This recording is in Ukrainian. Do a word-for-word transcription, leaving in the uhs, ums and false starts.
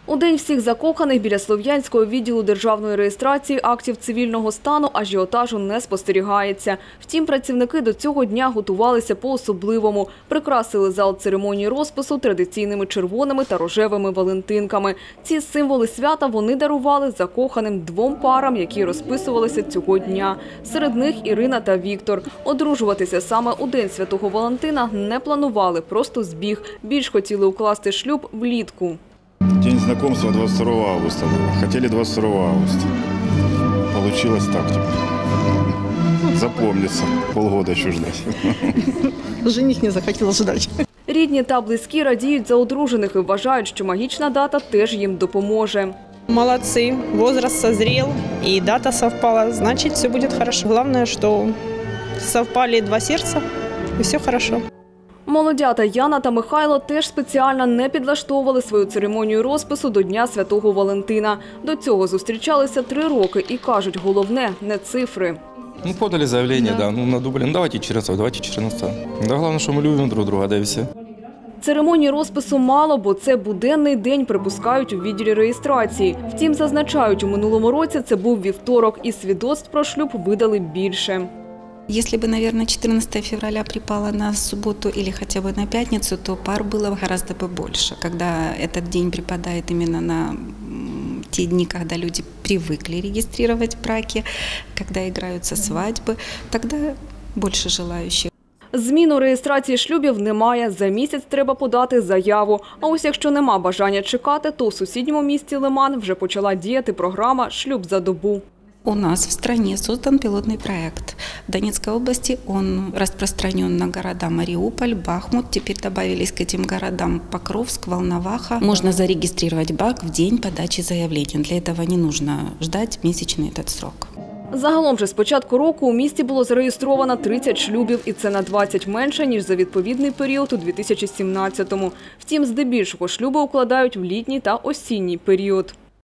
У День всіх закоханих біля Слов'янського відділу державної реєстрації актів цивільного стану ажіотажу не спостерігається. Втім, працівники до цього дня готувалися по-особливому. Прикрасили зал церемонії розпису традиційними червоними та рожевими валентинками. Ці символи свята вони дарували закоханим двом парам, які розписувалися цього дня. Серед них Ірина та Віктор. Одружуватися саме у День Святого Валентина не планували, просто збіг. Більш хотіли укласти шлюб влітку. День знакомства двадцать второго августа было. Хотели двадцать второго августа. Получилось так теперь. Запомнится. Полгода еще ждать. Жених не захотел ждать. Рідні та близькі радіють за одружених і вважають, що магічна дата теж їм допоможе. Молодцы, возраст созрел и дата совпала, значит, все будет хорошо. Главное, что совпали два сердца и все хорошо. Молодята Яна та Михайло теж спеціально не підлаштовували свою церемонію розпису до Дня Святого Валентина. До цього зустрічалися три роки і кажуть, головне – не цифри. Ну, подали заявление, да, ну, надумали, ну, давайте четырнадцатого, давайте четырнадцатого. Да, главное, что мы любим друг друга, да и все. Церемонії розпису мало, бо це буденний день, припускають у відділі реєстрації. Втім, зазначають, у минулому році це був вівторок і свідоцтв про шлюб видали більше. Если бы, наверное, четырнадцатое февраля припало на субботу или хотя бы на пятницу, то пар было гораздо бы больше. Когда этот день припадает именно на те дни, когда люди привыкли регистрировать браки, когда играются свадьбы, тогда больше желающих. Зміну реєстрації шлюбів немає. За місяць треба подати заяву. А ось якщо нема бажання чекати, то у сусідньому місті Лиман вже почала діяти програма «Шлюб за добу». У нас в стране создан пилотный проект. В Донецкой области он распространен на города Мариуполь, Бахмут. Теперь добавились к этим городам Покровск, Волноваха. Можно зарегистрировать брак в день подачи заявления. Для этого не нужно ждать месячный этот срок. Загалом же з початку року у місті було зареєстровано тридцять шлюбів, і це на двадцять менше, ніж за відповідний період у дві тисячі сімнадцятому. Втім, здебільшого шлюби укладають в літній та осінній період.